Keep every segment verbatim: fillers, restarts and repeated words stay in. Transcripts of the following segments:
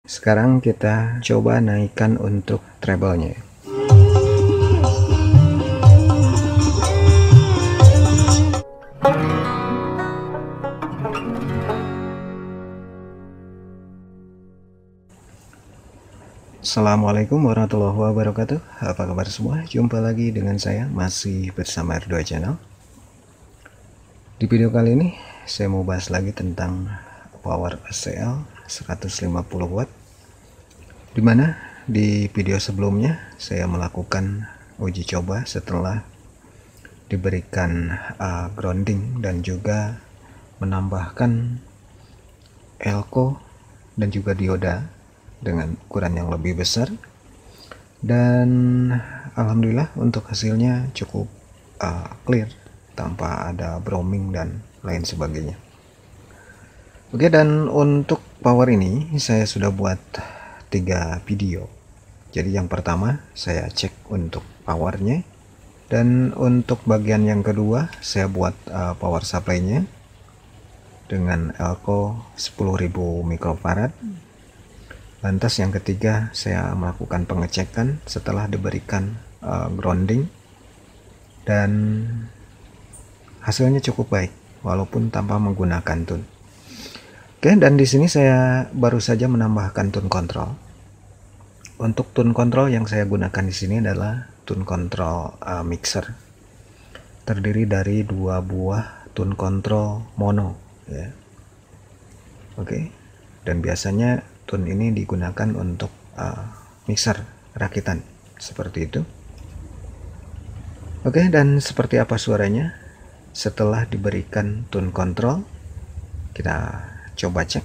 Sekarang kita coba naikkan untuk treble-nya. Assalamualaikum warahmatullahi wabarakatuh. Apa kabar semua? Jumpa lagi dengan saya, masih bersama R dua Channel. Di video kali ini saya mau bahas lagi tentang power A C L seratus lima puluh watt, dimana di video sebelumnya saya melakukan uji coba setelah diberikan uh, grounding dan juga menambahkan elko dan juga dioda dengan ukuran yang lebih besar, dan alhamdulillah untuk hasilnya cukup uh, clear tanpa ada browsing dan lain sebagainya. Oke, dan untuk power ini saya sudah buat tiga video. Jadi yang pertama saya cek untuk powernya, dan untuk bagian yang kedua saya buat uh, power supply-nya dengan elko sepuluh ribu mikrofarad. Lantas yang ketiga saya melakukan pengecekan setelah diberikan uh, grounding, dan hasilnya cukup baik walaupun tanpa menggunakan tune. Oke, dan di sini saya baru saja menambahkan tune control. Untuk tune control yang saya gunakan di sini adalah tune control uh, mixer, terdiri dari dua buah tune control mono, ya. Oke, dan biasanya tune ini digunakan untuk uh, mixer rakitan seperti itu. Oke, dan seperti apa suaranya setelah diberikan tune control? Kita coba cek.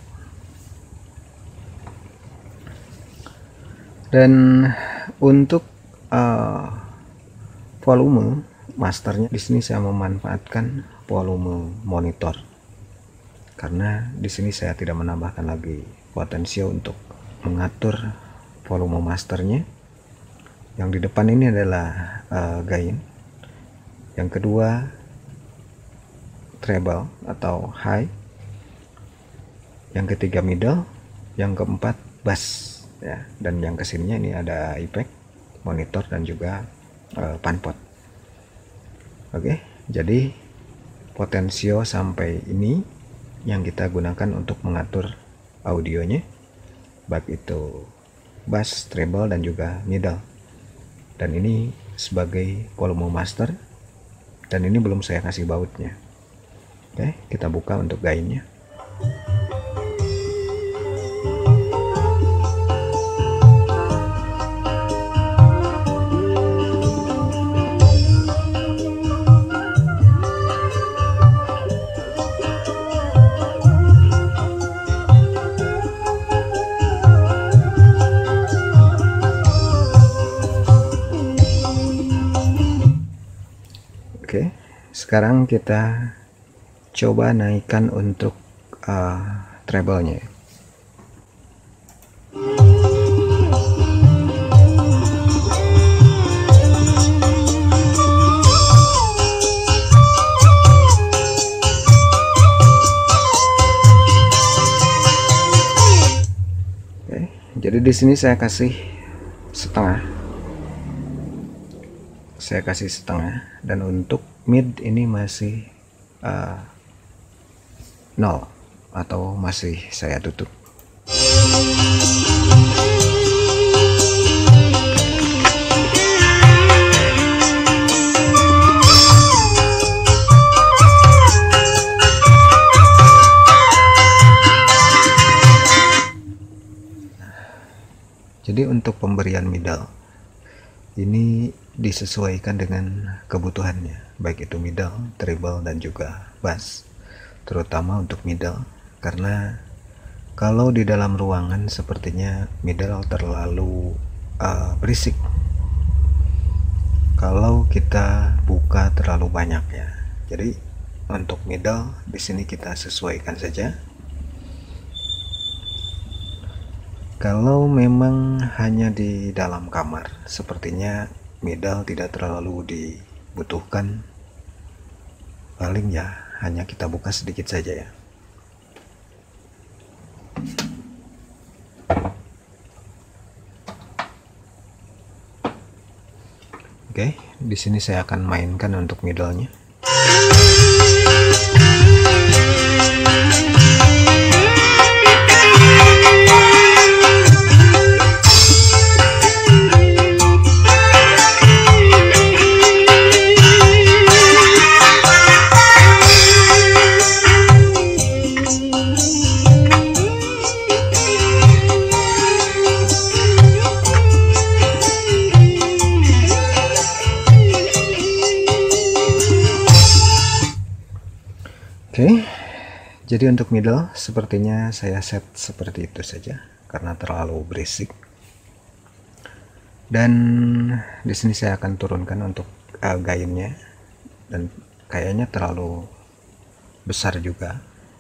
Dan untuk uh, volume masternya di sini saya memanfaatkan volume monitor, karena di sini saya tidak menambahkan lagi potensio untuk mengatur volume masternya. Yang di depan ini adalah uh, gain, yang kedua treble atau high, yang ketiga middle, yang keempat bass, ya. Dan yang kesininya ini ada effect monitor dan juga uh, panpot. Oke, jadi potensio sampai ini yang kita gunakan untuk mengatur audionya, baik itu bass, treble, dan juga middle. Dan ini sebagai volume master, dan ini belum saya kasih bautnya. Oke, kita buka untuk gainnya. Oke, sekarang kita coba naikkan untuk uh, treble-nya. Oke, jadi di sini saya kasih setengah. Saya kasih setengah, dan untuk mid ini masih uh, nol atau masih saya tutup. Jadi untuk pemberian middle ini disesuaikan dengan kebutuhannya, baik itu middle, treble, dan juga bass. Terutama untuk middle, karena kalau di dalam ruangan sepertinya middle terlalu uh, berisik kalau kita buka terlalu banyak, ya. Jadi untuk middle di sini kita sesuaikan saja. Kalau memang hanya di dalam kamar, sepertinya middle tidak terlalu dibutuhkan. Paling ya hanya kita buka sedikit saja, ya. Oke, di sini saya akan mainkan untuk middle-nya. Oke, jadi untuk middle sepertinya saya set seperti itu saja karena terlalu berisik. Dan di sini saya akan turunkan untuk uh, gainnya, dan kayaknya terlalu besar juga.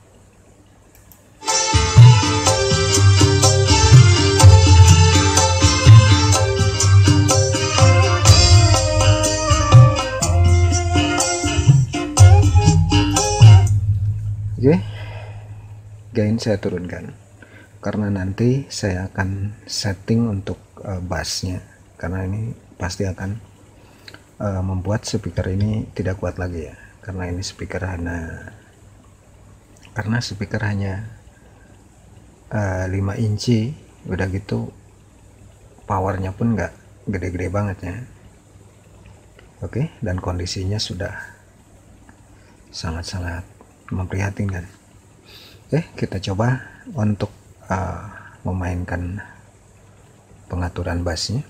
Oke, gain saya turunkan karena nanti saya akan setting untuk uh, bassnya, karena ini pasti akan uh, membuat speaker ini tidak kuat lagi ya, karena ini speaker hanya karena speaker hanya uh, lima inci, udah gitu powernya pun nggak gede-gede banget ya. Oke, dan kondisinya sudah sangat-sangat memprihatinkan. Oke, kita coba untuk uh, memainkan pengaturan bassnya.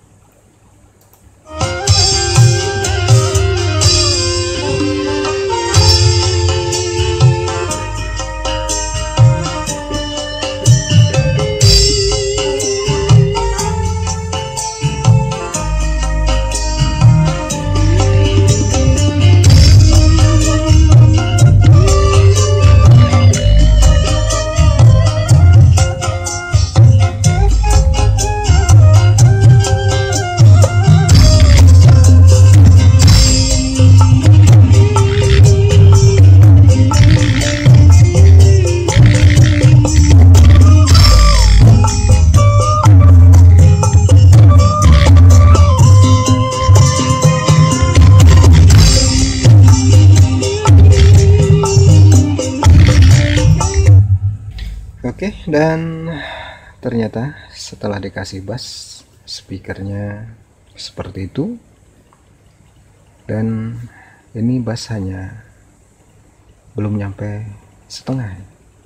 Oke, dan ternyata setelah dikasih bass, speakernya seperti itu. Dan ini bass hanya belum nyampe setengah.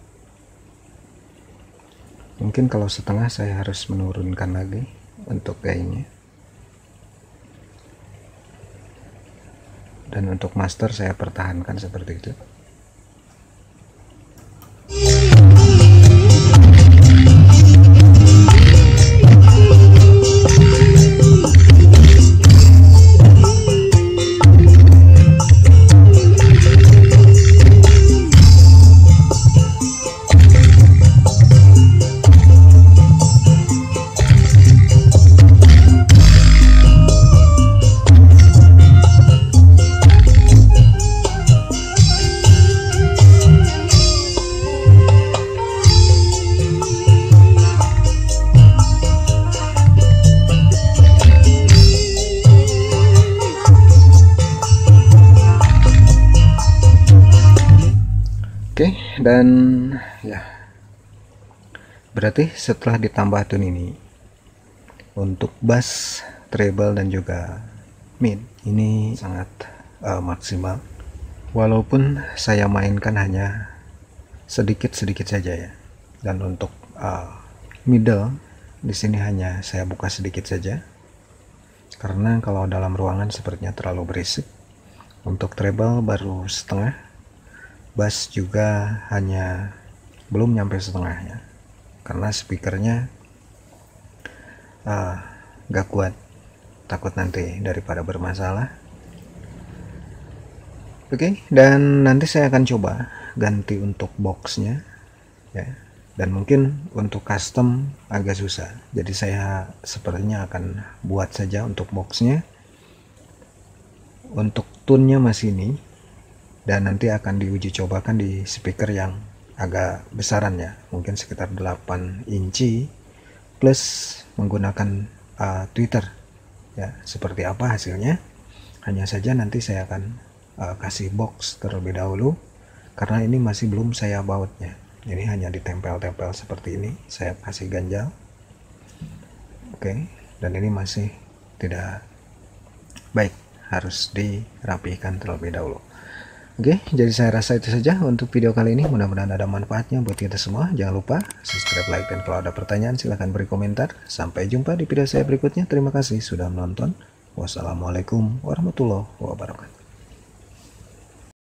Mungkin kalau setengah saya harus menurunkan lagi untuk gainnya. Dan untuk master saya pertahankan seperti itu. Oke, dan ya berarti setelah ditambah tune ini untuk bass, treble dan juga mid ini sangat uh, maksimal, walaupun saya mainkan hanya sedikit-sedikit saja ya. Dan untuk uh, middle di sini hanya saya buka sedikit saja karena kalau dalam ruangan sepertinya terlalu berisik. Untuk treble baru setengah, bass juga hanya belum nyampe setengahnya karena speakernya uh, gak kuat, takut nanti daripada bermasalah. Oke, dan nanti saya akan coba ganti untuk boxnya ya, dan mungkin untuk custom agak susah, jadi saya sepertinya akan buat saja untuk boxnya. Untuk tune-nya masih ini, dan nanti akan diuji cobakan di speaker yang agak besaran ya, mungkin sekitar delapan inci plus menggunakan uh, tweeter ya seperti apa hasilnya. Hanya saja nanti saya akan uh, kasih box terlebih dahulu, karena ini masih belum saya bautnya. Ini hanya ditempel-tempel seperti ini, saya kasih ganjal. Oke, dan ini masih tidak baik, harus dirapihkan terlebih dahulu. Oke, jadi saya rasa itu saja untuk video kali ini. Mudah-mudahan ada manfaatnya buat kita semua. Jangan lupa subscribe, like, dan kalau ada pertanyaan silahkan beri komentar. Sampai jumpa di video saya berikutnya. Terima kasih sudah menonton. Wassalamualaikum warahmatullahi wabarakatuh.